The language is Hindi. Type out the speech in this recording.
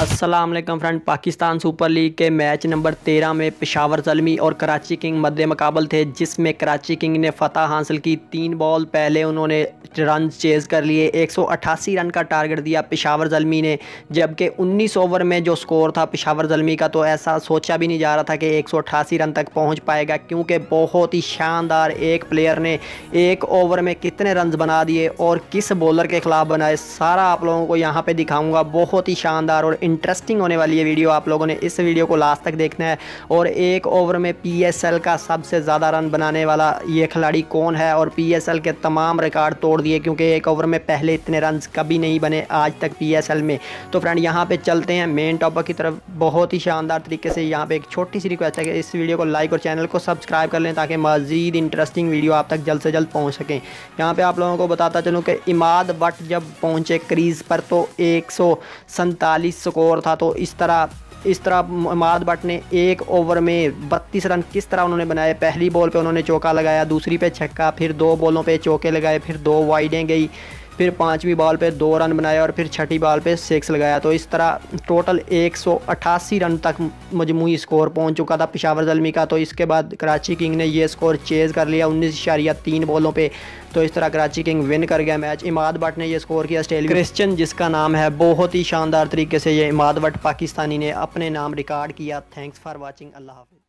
अस्सलाम वालेकुम फ्रेंड। पाकिस्तान सुपर लीग के मैच नंबर 13 में पेशावर ज़ल्मी और कराची किंग मद्दे मुकाबल थे, जिसमें कराची किंग ने फतह हासिल की। 3 बॉल पहले उन्होंने रन चेज़ कर लिए। 188 रन का टारगेट दिया पेशावर ज़ल्मी ने, जबकि 19 ओवर में जो स्कोर था पेशावर ज़ल्मी का, तो ऐसा सोचा भी नहीं जा रहा था कि 188 रन तक पहुँच पाएगा, क्योंकि बहुत ही शानदार एक प्लेयर ने एक ओवर में कितने रन बना दिए और किस बॉलर के ख़िलाफ़ बनाए, सारा आप लोगों को यहाँ पर दिखाऊँगा। बहुत ही शानदार और इंटरेस्टिंग होने वाली है वीडियो। आप लोगों ने इस वीडियो को लास्ट तक देखना है। और एक ओवर में पीएसएल का सबसे ज़्यादा रन बनाने वाला ये खिलाड़ी कौन है, और पीएसएल के तमाम रिकॉर्ड तोड़ दिए, क्योंकि एक ओवर में पहले इतने रन कभी नहीं बने आज तक पीएसएल में। तो फ्रेंड यहाँ पे चलते हैं मेन टॉपिक की तरफ। बहुत ही शानदार तरीके से यहाँ पे एक छोटी सी रिक्वेस्ट है कि इस वीडियो को लाइक और चैनल को सब्सक्राइब कर लें, ताकि मज़ीद इंटरेस्टिंग वीडियो आप तक जल्द से जल्द पहुँच सकें। यहाँ पर आप लोगों को बताता चलूँ कि इमाद बट जब पहुँचे क्रीज़ पर तो 147 स्कोर था। तो इस तरह इमाद बट ने एक ओवर में 32 रन किस तरह उन्होंने बनाए। पहली बॉल पे उन्होंने चौका लगाया, दूसरी पे छक्का, फिर 2 बॉलों पे चौके लगाए, फिर 2 वाइडें गई, फिर 5वीं बॉल पे 2 रन बनाए और फिर 6ठी बॉल पे 6 लगाया। तो इस तरह टोटल 188 रन तक मजमूई स्कोर पहुंच चुका था पेशावर ज़ल्मी का। तो इसके बाद कराची किंग ने ये स्कोर चेज़ कर लिया 19.3 बॉलों पे। तो इस तरह कराची किंग विन कर गया मैच। इमाद बट ने ये स्कोर किया, ऑस्ट्रेलिया क्रिश्चियन जिसका नाम है। बहुत ही शानदार तरीके से ये इमाद बट पाकिस्तानी ने अपने नाम रिकॉर्ड किया। Thanks for watching. अल्लाह हाफ़िज़।